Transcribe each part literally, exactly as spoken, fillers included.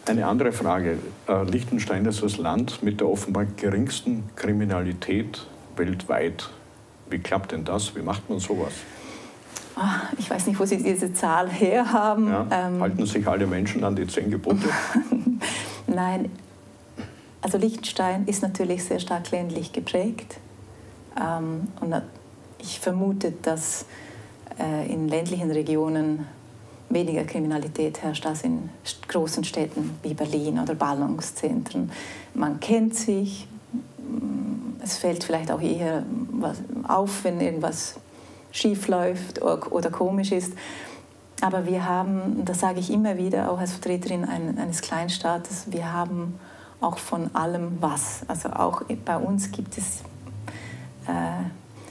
Eine andere Frage. Liechtenstein ist das Land mit der offenbar geringsten Kriminalität weltweit. Wie klappt denn das? Wie macht man sowas? Ich weiß nicht, wo Sie diese Zahl herhaben. Ja, ähm, halten sich alle Menschen an die zehn Gebote? Nein, also Liechtenstein ist natürlich sehr stark ländlich geprägt. Ähm, und ich vermute, dass äh, in ländlichen Regionen weniger Kriminalität herrscht als in großen Städten wie Berlin oder Ballungszentren. Man kennt sich, es fällt vielleicht auch eher auf, wenn irgendwas schief läuft oder komisch ist. Aber wir haben, das sage ich immer wieder, auch als Vertreterin eines Kleinstaates, wir haben auch von allem was. Also auch bei uns gibt es äh,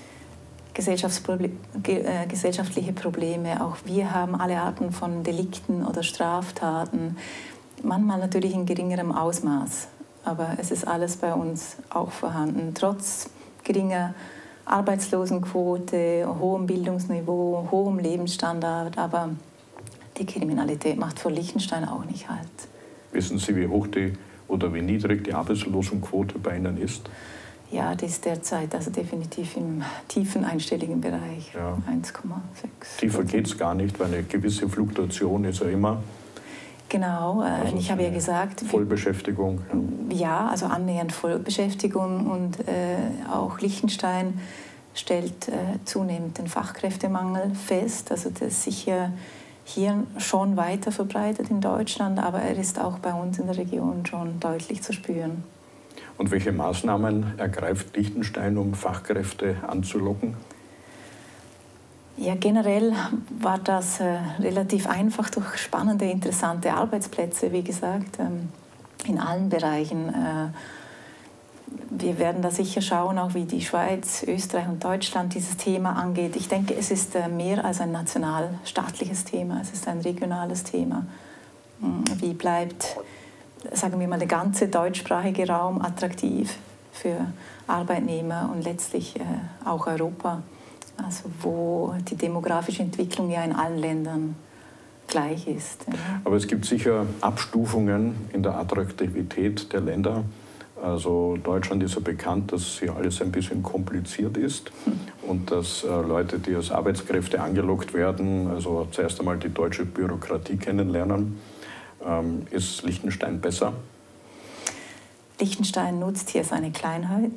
gesellschaftliche Probleme. Auch wir haben alle Arten von Delikten oder Straftaten, manchmal natürlich in geringerem Ausmaß. Aber es ist alles bei uns auch vorhanden. Trotz geringer Arbeitslosenquote, hohem Bildungsniveau, hohem Lebensstandard. Aber die Kriminalität macht vor Liechtenstein auch nicht halt. Wissen Sie, wie hoch die oder wie niedrig die Arbeitslosenquote bei Ihnen ist? Ja, die ist derzeit also definitiv im tiefen einstelligen Bereich, ja. eins Komma sechs. Tiefer geht es gar nicht, weil eine gewisse Fluktuation ist ja immer. Genau, also ich habe ja gesagt... Vollbeschäftigung. Ja, also annähernd Vollbeschäftigung und äh, auch Liechtenstein stellt äh, zunehmend den Fachkräftemangel fest. Also das ist sicher hier schon weiter verbreitet in Deutschland, aber er ist auch bei uns in der Region schon deutlich zu spüren. Und welche Maßnahmen ergreift Liechtenstein, um Fachkräfte anzulocken? Ja, generell war das äh, relativ einfach durch spannende, interessante Arbeitsplätze, wie gesagt, ähm, in allen Bereichen. Äh, wir werden da sicher schauen, auch wie die Schweiz, Österreich und Deutschland dieses Thema angeht. Ich denke, es ist äh, mehr als ein nationalstaatliches Thema, es ist ein regionales Thema. Wie bleibt, sagen wir mal, der ganze deutschsprachige Raum attraktiv für Arbeitnehmer und letztlich äh, auch Europa? Also wo die demografische Entwicklung ja in allen Ländern gleich ist. Ja. Aber es gibt sicher Abstufungen in der Attraktivität der Länder. Also Deutschland ist ja bekannt, dass hier alles ein bisschen kompliziert ist hm. und dass äh, Leute, die als Arbeitskräfte angelockt werden, also zuerst einmal die deutsche Bürokratie kennenlernen. Ähm, ist Liechtenstein besser? Liechtenstein nutzt hier seine Kleinheit.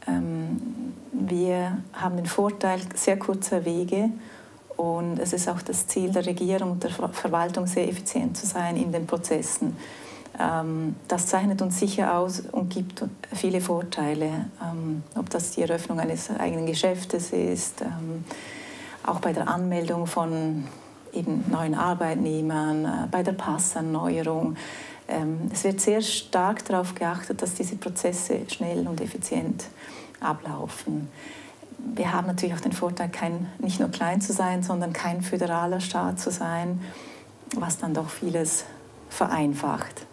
Wir haben den Vorteil sehr kurzer Wege und es ist auch das Ziel der Regierung und der Verwaltung, sehr effizient zu sein in den Prozessen. Das zeichnet uns sicher aus und gibt viele Vorteile, ob das die Eröffnung eines eigenen Geschäftes ist, auch bei der Anmeldung von eben neuen Arbeitnehmern, bei der Passerneuerung. Es wird sehr stark darauf geachtet, dass diese Prozesse schnell und effizient ablaufen. Wir haben natürlich auch den Vorteil, kein, nicht nur klein zu sein, sondern kein föderaler Staat zu sein, was dann doch vieles vereinfacht.